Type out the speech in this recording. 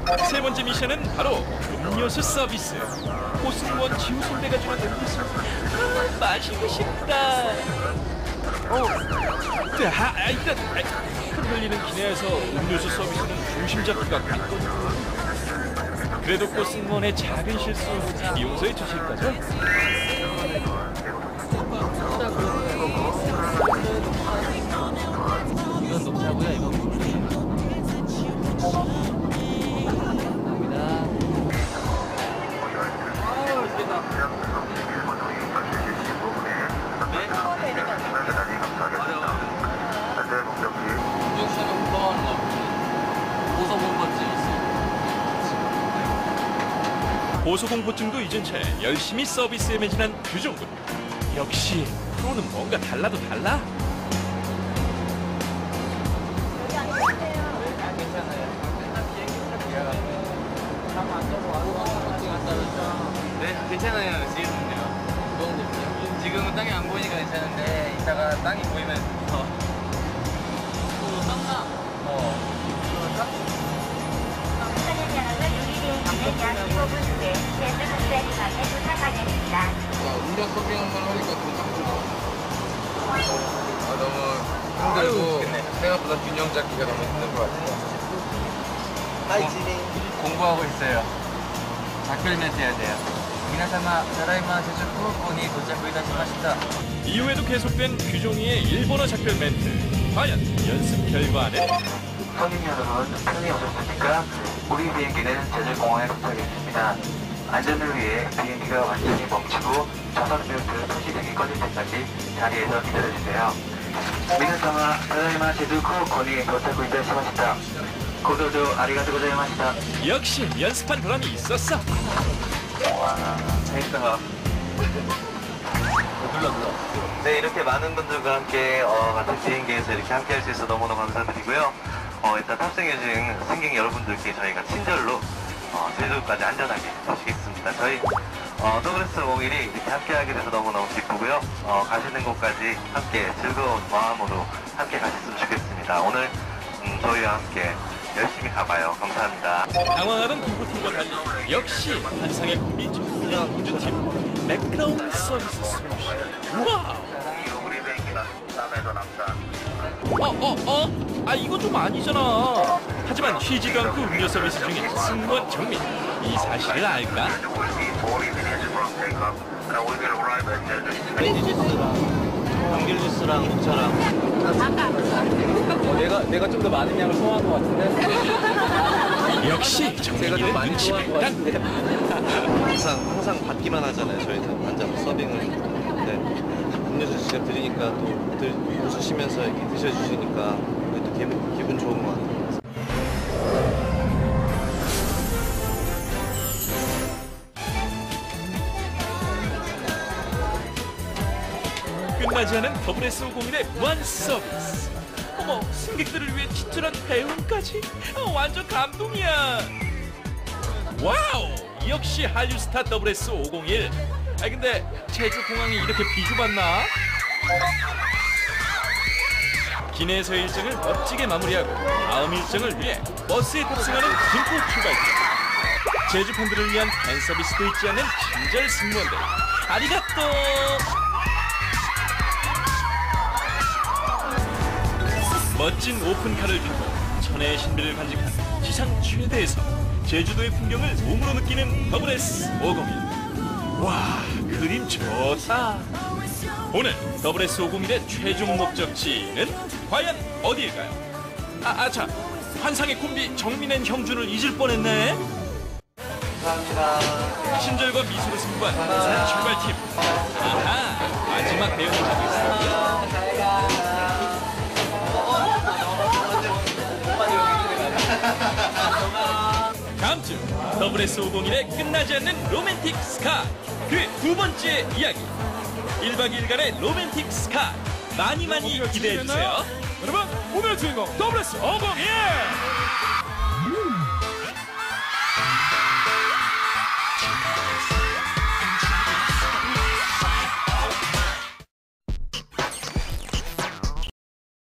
세 번째 미션은 바로 음료수 서비스. 고승무원 지우선배가 주는 음료수. 마시고 싶다. 일단 흔들리는 기내에서 음료수 서비스는 중심 잡기가 쉽거든요. 그래도 고승무원의 작은 실수 용서해 주실 거죠? 이건 녹차고요. 이건 꿀이에요. 고소공포증도 잊은 채 열심히 서비스에 매진한 규종군. 역시 프로는 뭔가 달라도 달라? 네, 괜찮아요. 지금은 땅이 안 보이니까 괜찮은데 이따가 땅이 보이면 음료 서빙을 하니까 돈 들어. 너무 힘들고 생각보다 균형 잡기가 너무 힘든 것 같아요. 공부하고 있어요. 작별 멘트 해야 돼요. 미나사마 다라이마 제주 후쿠오카에 도착이다시마시다. 이후에도 계속된 규종이의 일본어 작별 멘트. 과연 연습 결과는? 손님 여러분, 편히 오셨습니까? 우리 비행기는 제주공항에 도착했습니다. 안전을 위해 비행기가 완전히 멈추고 좌석 벨트 표시등이 꺼질 때까지 자리에서 기다려주세요. 미나사마 다다이마 제주 후쿠오카에 도착이다시마시다. 고도조 아리가토 고자이마시다. 역시 연습한 보람이 있었어. 재밌다. 네, 이렇게 많은 분들과 함께 같은 비행기에서 이렇게 함께 할 수 있어서 너무너무 감사드리고요. 일단 탑승해주신 승객 여러분들께 저희가 친절로 제주도까지 안전하게 모시겠습니다. 저희 WS 501이 이렇게 함께하게 돼서 너무너무 기쁘고요. 가시는 곳까지 함께 즐거운 마음으로 함께 가셨으면 좋겠습니다. 오늘 저희와 함께 열심히 가봐요. 감사합니다. 당황하던 공포팀과 달리 역시 환상의 콤비 공주팀 매끄러운 서비스 솜씨. 우와! 우리 비행기는 남에서 남산. 이거 좀 아니잖아. 하지만 쉬지도 않고 음료 서비스 중인 승무원 정민. 이 사실을 알까? 오렌지 주스랑 감귤 주스랑 녹차랑. 내가 좀 더 많은 양을 소화한 것 같은데. 역시 정민이는 눈치 백단. 항상 받기만 하잖아요. 저희는 앉아서 서빙을. 네. 음료수 직접 드리니까 또 웃으시면서 이렇게 드셔주시니까 또 기분 좋은 것 같아요. 끝나지 않은 WS501의 무한 서비스. 어머, 승객들을 위해 친절한 배웅까지. 완전 감동이야. 와우, 역시 한류스타 WS501. 근데 제주공항이 이렇게 비좁았나? 기내에서 일정을 멋지게 마무리하고 다음 일정을 위해 버스에 탑승하는 김포 출발자. 제주 팬들을 위한 팬 서비스도 잊지 않는 친절 승무원들. 아리가또. 멋진 오픈카를 두고 천혜의 신비를 간직한 지상 최대에서 제주도의 풍경을 몸으로 느끼는 WS501. 와, 그림 좋다. 오늘 WS501의 최종 목적지는 과연 어디일까요? 자, 환상의 콤비 정민앤 형준을 잊을 뻔했네. 감사합니다. 친절과 미소로 승부한 부산 출발팀. 아하, 마지막 배웅을 하고 있습니다. 다음 주 WS501의 끝나지 않는 로맨틱 스카 그 두 번째 이야기 1박 2일간의 로맨틱 스카 많이 기대해주세요. 여러분 오늘의 주인공 WS501